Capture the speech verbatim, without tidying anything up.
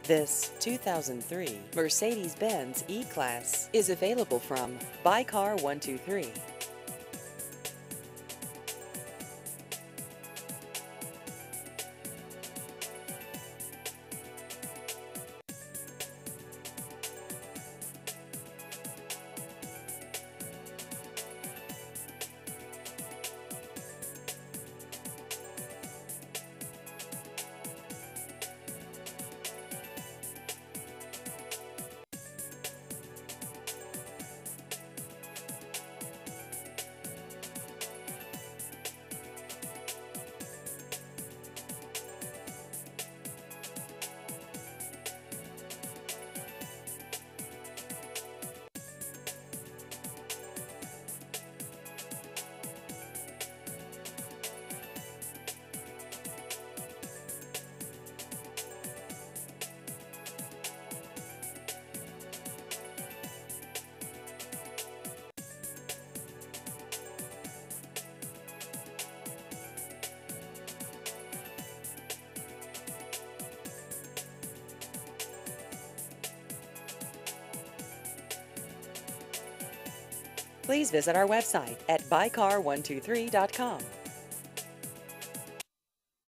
This two thousand three Mercedes-Benz E-Class is available from Buy Car one two three. Please visit our website at buy car one two three dot com.